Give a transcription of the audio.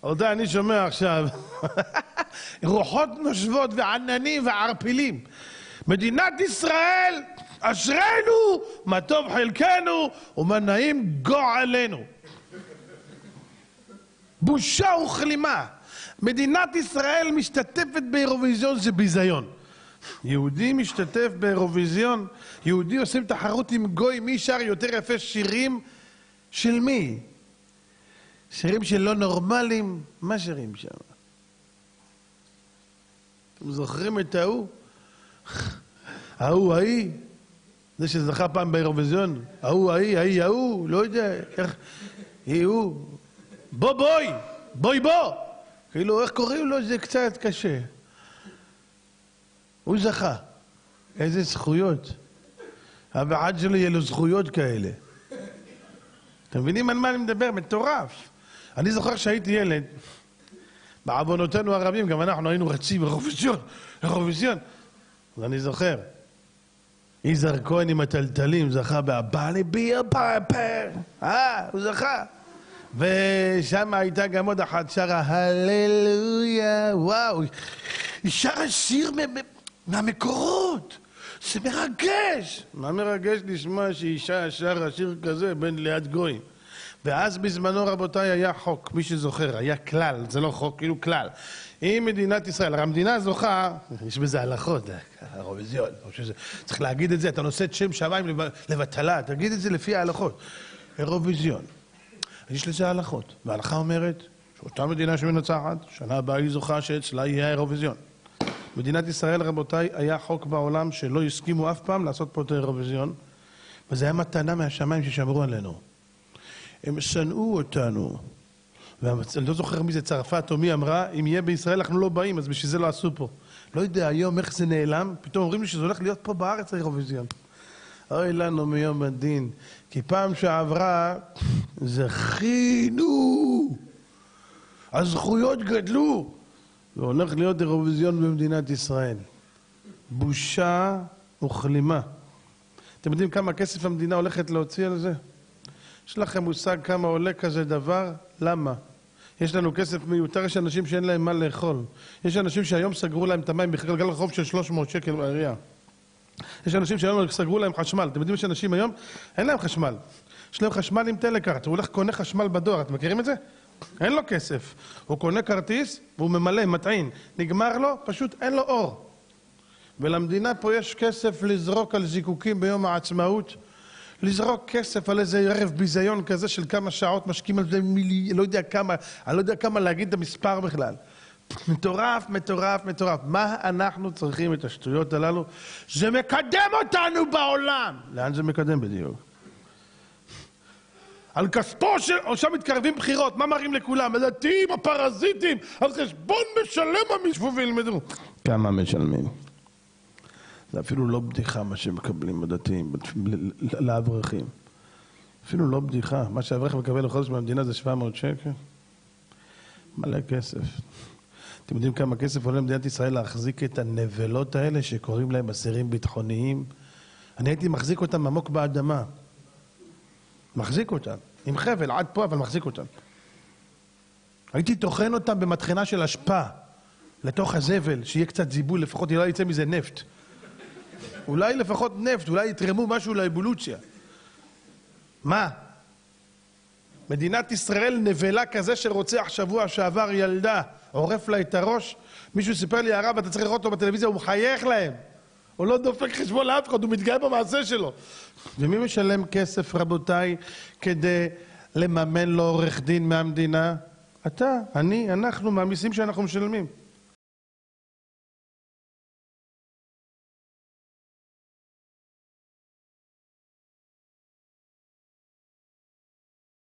רבותיי, אני שומע עכשיו רוחות נושבות ועננים וערפילים. מדינת ישראל, אשרנו, מה טוב חלקנו ומה נעים גורלנו. בושה וכלימה. מדינת ישראל משתתפת באירוויזיון, זה ביזיון. יהודי משתתף באירוויזיון, יהודי עושים תחרות עם גוי, מי שר יותר יפה שירים של מי? שירים של לא נורמליים, מה שרים שם? אתם זוכרים את ההוא? ההוא, ההיא? זה שזכה פעם באירוויזיון? ההוא, ההיא, ההוא? לא יודע, איך? הוא? בואי! כאילו, איך קוראים לו? זה קצת קשה. הוא זכה. איזה זכויות. הבעד שלו יהיה לו זכויות כאלה. אתם מבינים על מה אני מדבר? מטורף. אני זוכר שהייתי ילד, בעוונותינו הרבים, גם אנחנו היינו רצים אירוויזיון. אז אני זוכר, יזהר כהן עם הטלטלים זכה בהבעלי ביר פאפר. הוא זכה. ושם הייתה גם עוד אחת שרה הללויה. וואו, היא שרה שיר מהמקורות. זה מרגש. מה מרגש לשמוע שאישה שרה שיר כזה בין ליד גויים? ואז בזמנו, רבותיי, היה חוק, מי שזוכר, היה כלל, זה לא חוק, כאילו כלל. אם מדינת ישראל, הרי המדינה זוכה, יש בזה הלכות, אירוויזיון, צריך להגיד את זה, אתה נושא את שם שמיים לבטלה, תגיד את זה לפי ההלכות. אירוויזיון. יש לזה הלכות, וההלכה אומרת שאותה מדינה שמנצחת, שנה הבאה היא זוכה שאצלה יהיה האירוויזיון. מדינת ישראל, רבותיי, היה חוק בעולם שלא הסכימו אף פעם לעשות פה את האירוויזיון, וזה היה מתנה מהשמיים ששמרו עלינו. הם שנאו אותנו, ואני לא זוכר מי זה, צרפת או מי אמרה, אם יהיה בישראל אנחנו לא באים, אז בשביל זה לא עשו פה. לא יודע היום איך זה נעלם, פתאום אומרים לי שזה הולך להיות פה בארץ האירוויזיון. אוי לנו מיום הדין, כי פעם שעברה זכינו, הזכויות גדלו, והולך להיות אירוויזיון במדינת ישראל. בושה וכלימה. אתם יודעים כמה כסף המדינה הולכת להוציא על זה? יש לכם מושג כמה עולה כזה דבר? למה? יש לנו כסף מיותר, יש אנשים שאין להם מה לאכול. יש אנשים שהיום סגרו להם את המים בגלל רחוב של 300 שקל בעירייה. יש אנשים שהיום סגרו להם חשמל. אתם יודעים שאנשים היום אין להם חשמל. יש להם חשמל עם טלקארט. הוא הולך קונה חשמל בדואר. אתם מכירים את זה? אין לו כסף. הוא קונה כרטיס והוא ממלא, מטעין. נגמר לו, פשוט אין לו אור. ולמדינה פה יש כסף לזרוק על זיקוקים ביום העצמאות. לזרוק כסף על איזה ערב ביזיון כזה של כמה שעות, משקיעים על זה לא יודע כמה, אני לא יודע כמה להגיד את המספר בכלל. מטורף, מטורף, מטורף. מה אנחנו צריכים את השטויות הללו? זה מקדם אותנו בעולם! לאן זה מקדם בדיוק? על כספו או שם מתקרבים בחירות, מה מראים לכולם? הדתיים, הפרזיטים, על חשבון משלם המשפו וילמדו. כמה משלמים? זה אפילו לא בדיחה מה שמקבלים הדתיים, לאברכים. אפילו לא בדיחה. מה שהאברך מקבל לחודש מהמדינה זה 700 שקל. מלא כסף. אתם יודעים כמה כסף עולה למדינת ישראל להחזיק את הנבלות האלה שקוראים להם אסירים ביטחוניים? אני הייתי מחזיק אותם עמוק באדמה. מחזיק אותם. עם חבל עד פה, אבל מחזיק אותם. הייתי טוחן אותם במטחנה של אשפה, לתוך הזבל, שיהיה קצת זיבול, לפחות אולי יצא מזה נפט. אולי לפחות נפט, אולי יתרמו משהו לאבולוציה. מה? מדינת ישראל נבלה כזה שרוצח שבוע שעבר ילדה, עורף לה את הראש. מישהו סיפר לי, הרב, אתה צריך לראות אותו בטלוויזיה, הוא מחייך להם. הוא לא דופק חשבון לאף אחד, הוא מתגאה במעשה שלו. ומי משלם כסף, רבותיי, כדי לממן לו עורך דין מהמדינה? אתה, אני, אנחנו, מהמיסים שאנחנו משלמים.